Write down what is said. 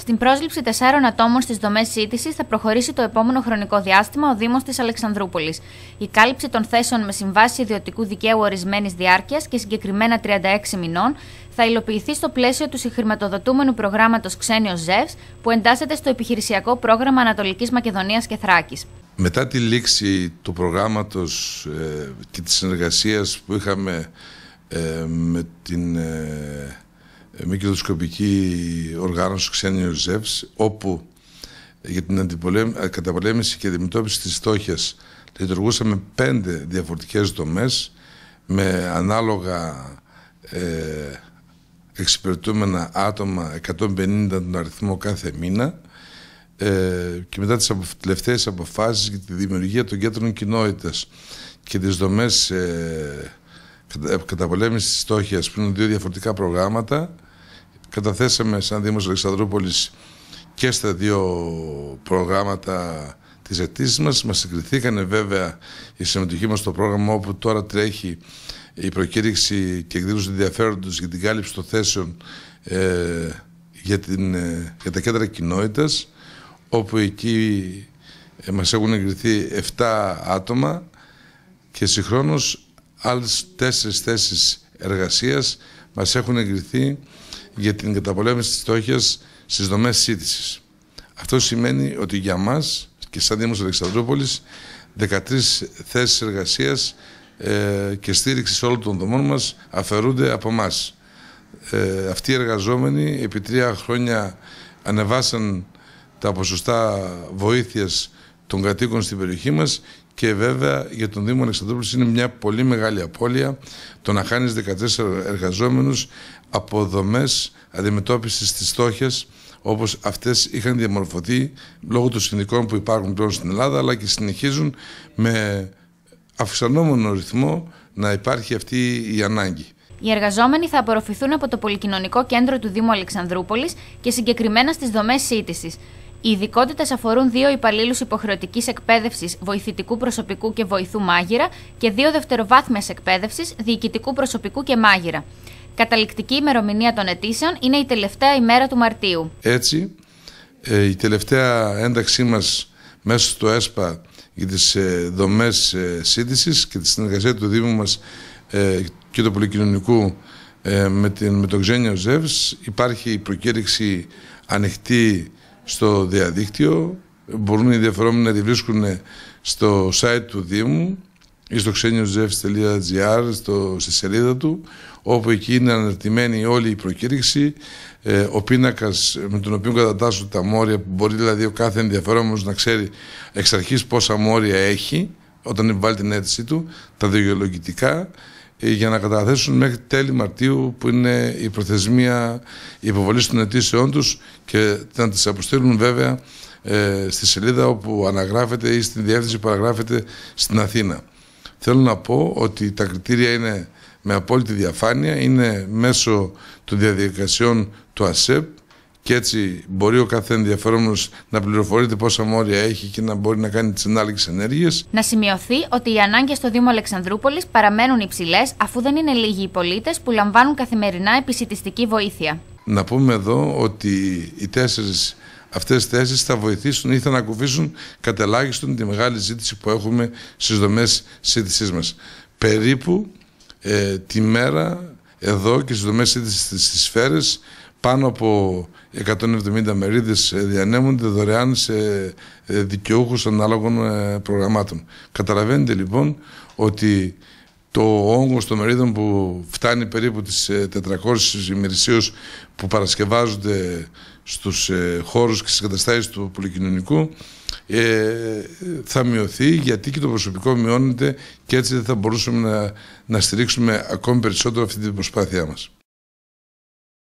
Στην πρόσληψη 4 ατόμων στις δομές σύντησης θα προχωρήσει το επόμενο χρονικό διάστημα ο Δήμος της Αλεξανδρούπολης. Η κάλυψη των θέσεων με συμβάσεις ιδιωτικού δικαίου ορισμένης διάρκειας και συγκεκριμένα 36 μηνών θα υλοποιηθεί στο πλαίσιο του συγχρηματοδοτούμενου προγράμματος Ξένιος ΖΕΒΣ, που εντάσσεται στο επιχειρησιακό πρόγραμμα Ανατολικής Μακεδονίας και Θράκης. Μετά τη λήξη του προγράμματος και της συνεργασίας που είχαμε με την μη κερδοσκοπική οργάνωση Ξένιος ΖΕΒΣ, όπου για την καταπολέμηση και αντιμετώπιση της φτώχειας λειτουργούσαμε 5 διαφορετικές δομές με ανάλογα εξυπηρετούμενα άτομα, 150 τον αριθμό κάθε μήνα, και μετά τις τελευταίες αποφάσεις για τη δημιουργία των κέντρων κοινότητας και τις δομές καταπολέμησης της φτώχειας, που είναι 2 διαφορετικά προγράμματα, καταθέσαμε σαν Δήμος Αλεξανδρούπολης και στα 2 προγράμματα τις αιτήσεις μας. Μας συγκριθήκανε βέβαια η συμμετοχή μας στο πρόγραμμα, όπου τώρα τρέχει η προκήρυξη και εκδήλωση ενδιαφέροντος για την κάλυψη των θέσεων για τα κέντρα κοινότητας, όπου εκεί μας έχουν εγκριθεί 7 άτομα και συγχρόνως άλλες 4 θέσεις εργασίας μας έχουν εγκριθεί για την καταπολέμηση της φτώχειας στις δομές σύντησης. Αυτό σημαίνει ότι για μας και σαν Δήμος Αλεξανδρούπολης 13 θέσεις εργασίας και στήριξη όλων των δομών μας αφαιρούνται από εμάς. Αυτοί οι εργαζόμενοι επί 3 χρόνια ανεβάσαν τα ποσοστά βοήθειας των κατοίκων στην περιοχή μας, και βέβαια για τον Δήμο Αλεξανδρούπολης είναι μια πολύ μεγάλη απώλεια το να χάνεις 14 εργαζόμενους από δομές αντιμετώπισης της φτώχειας, όπως αυτές είχαν διαμορφωθεί λόγω των συνδικών που υπάρχουν πλέον στην Ελλάδα, αλλά και συνεχίζουν με αυξανόμενο ρυθμό να υπάρχει αυτή η ανάγκη. Οι εργαζόμενοι θα απορροφηθούν από το Πολυκοινωνικό Κέντρο του Δήμου Αλεξανδρούπολης και συγκεκριμένα στις δομές σύντησης. Οι ειδικότητες αφορούν 2 υπαλλήλους υποχρεωτικής εκπαίδευσης βοηθητικού προσωπικού και βοηθού μάγειρα και 2 δευτεροβάθμιας εκπαίδευσης διοικητικού προσωπικού και μάγειρα. Καταληκτική ημερομηνία των αιτήσεων είναι η τελευταία ημέρα του Μαρτίου. Έτσι, η τελευταία ένταξή μας μέσα στο ΕΣΠΑ για τις δομές σύντησης και τη συνεργασία του Δήμου μας και του Πολυκοινωνικού με το Ξένιο ΖΕΒΣ, υπάρχει η προκήρυξη ανοιχτή στο διαδίκτυο. Μπορούν οι ενδιαφερόμενοι να τη βρίσκουν στο site του Δήμου ή στο xeniozevs.gr, στη σελίδα του, όπου εκεί είναι αναρτημένη όλη η προκήρυξη, ο πίνακας με τον οποίο κατατάσσουν τα μόρια, που μπορεί δηλαδή ο κάθε ενδιαφερόμενος να ξέρει εξ αρχής πόσα μόρια έχει όταν επιβάλλει την αίτησή του, τα δικαιολογητικά, για να καταθέσουν μέχρι τέλη Μαρτίου, που είναι η προθεσμία υποβολής των αιτήσεών τους, και να τις αποστείλουν βέβαια στη σελίδα όπου αναγράφεται ή στην διεύθυνση που αναγράφεται στην Αθήνα. Θέλω να πω ότι τα κριτήρια είναι με απόλυτη διαφάνεια, είναι μέσω των διαδικασιών του ΑΣΕΠ, και έτσι μπορεί ο κάθε ενδιαφερόμενος να πληροφορείται πόσα μόρια έχει και να μπορεί να κάνει τις ανάλογες ενέργειες. Να σημειωθεί ότι οι ανάγκες στο Δήμο Αλεξανδρούπολης παραμένουν υψηλές, αφού δεν είναι λίγοι οι πολίτες που λαμβάνουν καθημερινά επισιτιστική βοήθεια. Να πούμε εδώ ότι οι 4 αυτές θέσεις θα βοηθήσουν ή θα ανακουφίσουν κατελάχιστον τη μεγάλη ζήτηση που έχουμε στις δομές σύντησής μας. Περίπου τη μέρα εδώ και στις δομές σύντησης στις σφαίρες πάνω από 170 μερίδες διανέμονται δωρεάν σε δικαιούχους ανάλογων προγραμμάτων. Καταλαβαίνετε λοιπόν ότι το όγκος των μερίδων που φτάνει περίπου τις 400 ημερησίως που παρασκευάζονται στους χώρους και στις καταστάσεις του Πολυκοινωνικού θα μειωθεί, γιατί και το προσωπικό μειώνεται, και έτσι δεν θα μπορούσαμε να στηρίξουμε ακόμη περισσότερο αυτή την προσπάθειά μας.